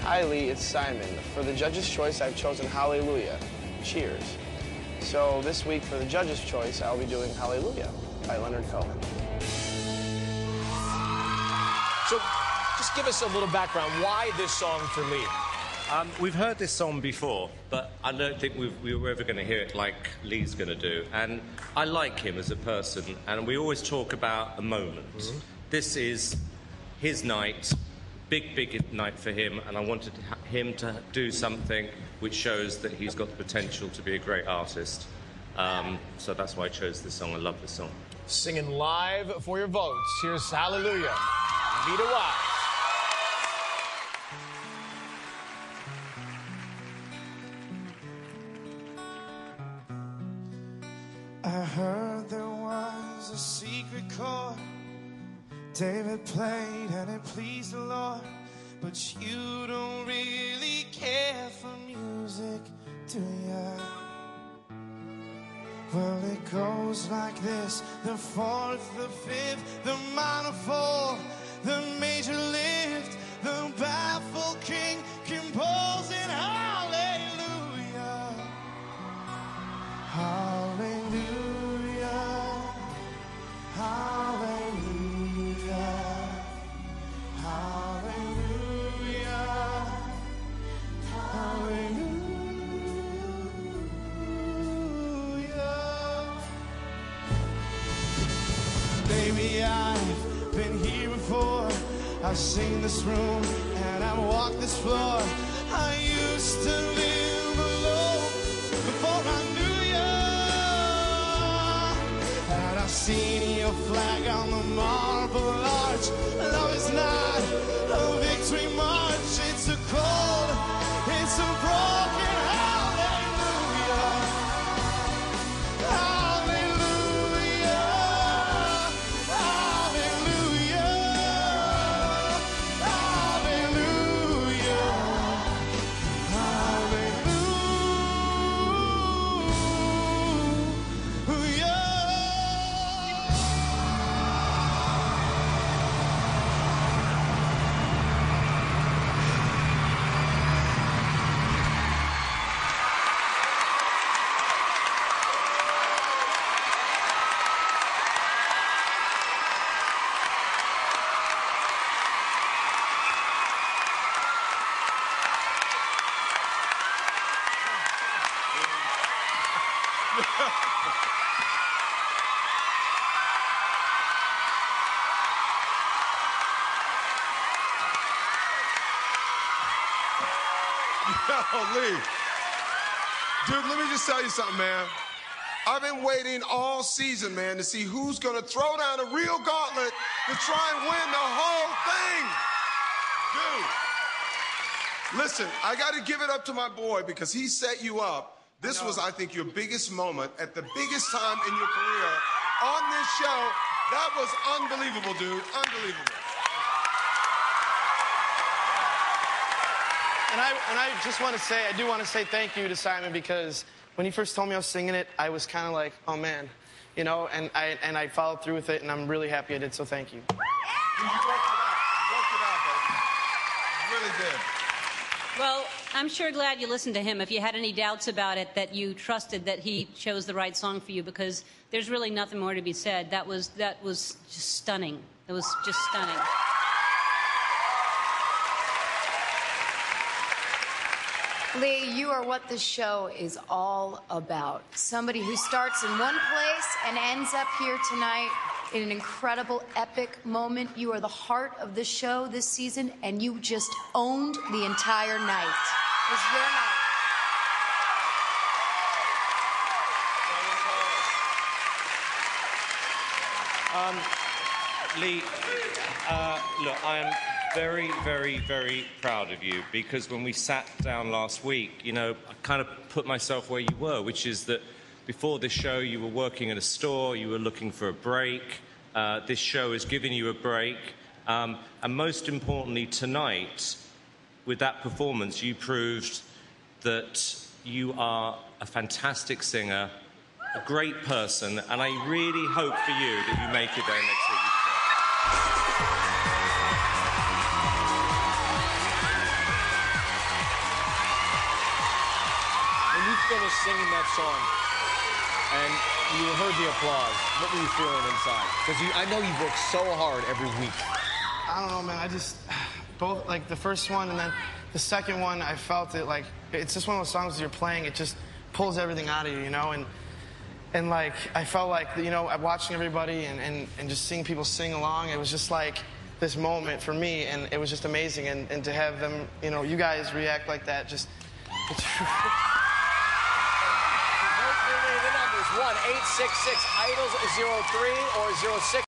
Hi, Lee, it's Simon. For the judge's choice, I've chosen Hallelujah. Cheers. So this week, for the judge's choice, I'll be doing Hallelujah by Leonard Cohen. So just give us a little background. Why this song for Lee? We've heard this song before, but I don't think we were ever going to hear it like Lee's going to do. And I like him as a person, and we always talk about a moment. Mm-hmm. This is his night, big night for him, and I wanted him to do something which shows that he's got the potential to be a great artist. So that's why I chose this song. I love this song. Singing live for your votes. Here's Hallelujah. Vita Watts. I heard there was a secret chord David played and it pleased the Lord, but you don't really care for music, do ya? Well, it goes like this: the fourth, the fifth, the minor fall, the major lift, the baffled king composing hallelujah, hallelujah, hallelujah, hallelujah, hallelujah. Baby, I've been here before. I've seen this room and I've walked this floor. I used to live alone before I knew you, and I've seen your flag on the marble arch. Love is not a victory march, it's a cold, it's a broken hallelujah, hallelujah, hallelujah, hallelujah, Lee. Dude, let me just tell you something, man. I've been waiting all season, man, to see who's going to throw down a real gauntlet to try and win the whole thing. Dude, listen, I got to give it up to my boy because he set you up. This was, I think, your biggest moment at the biggest time in your career on this show. That was unbelievable, dude. Unbelievable. And I just want to say, I do want to say thank you to Simon, because when he first told me I was singing it, I was kind of like, oh man, you know, and I followed through with it, and I'm really happy I did, so thank you. You worked it out. You worked it out, baby. You really did. Well, I'm sure glad you listened to him. If you had any doubts about it, that you trusted that he chose the right song for you, because there's really nothing more to be said. That was just stunning. It was just stunning. Lee, you are what the show is all about. Somebody who starts in one place and ends up here tonight in an incredible, epic moment. You are the heart of the show this season, and you just owned the entire night. It was your night. Lee, look, I am very, very, very proud of you, because when we sat down last week, you know, I kind of put myself where you were, which is that before this show you were working at a store, you were looking for a break. This show has given you a break. And most importantly, tonight, with that performance, you proved that you are a fantastic singer, a great person, and I really hope for you that you make it there next week. finished singing that song and you heard the applause, what were you feeling inside? Because I know you've worked so hard every week. I don't know, man. I just, both, like the first one and then the second one, I felt it like, it's just one of those songs you're playing, it just pulls everything out of you, you know? And like, I felt like, you know, watching everybody and just seeing people sing along, it was just like this moment for me, and it was just amazing. And to have them, you know, you guys react like that, just, it's... The numbers 1-866-IDOLS-03 or 06.